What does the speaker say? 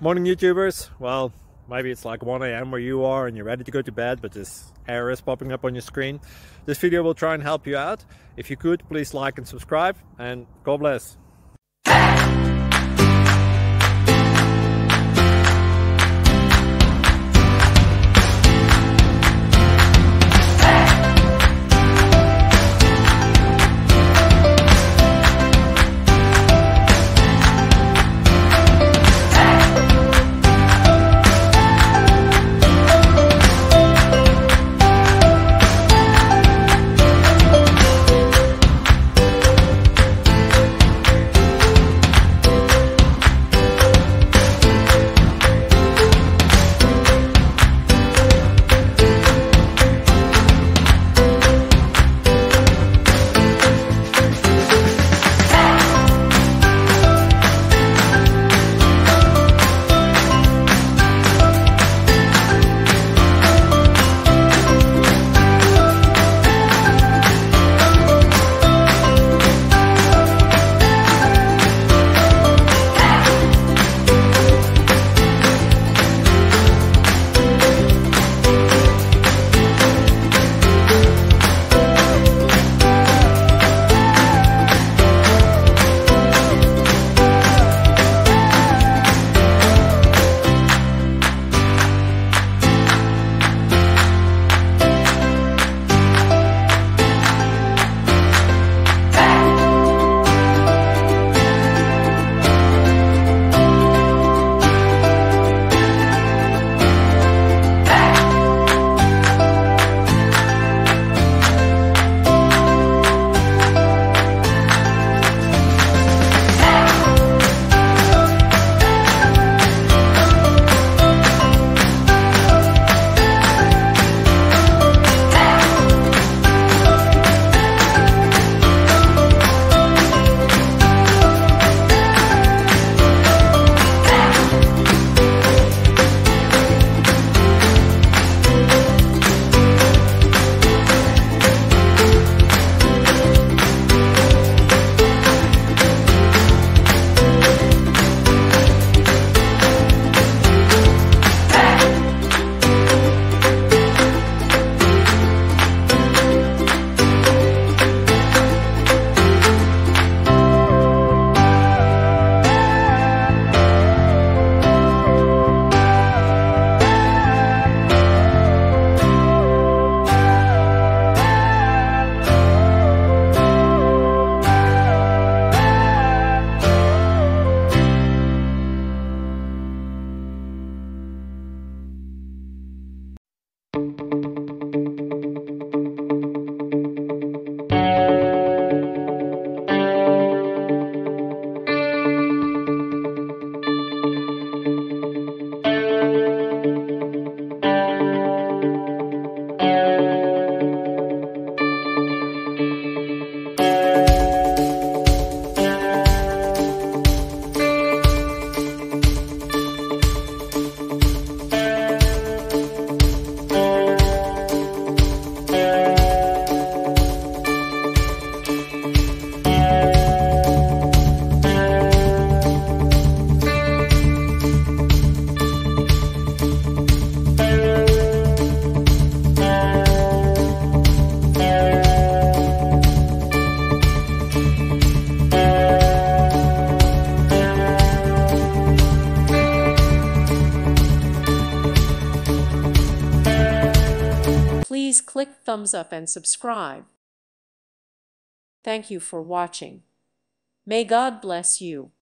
Morning YouTubers. Well, maybe it's like 1 a.m. where you are and you're ready to go to bed, but this error is popping up on your screen. This video will try and help you out. If you could, please like and subscribe, and God bless. Please click thumbs up and subscribe. Thank you for watching. May God bless you.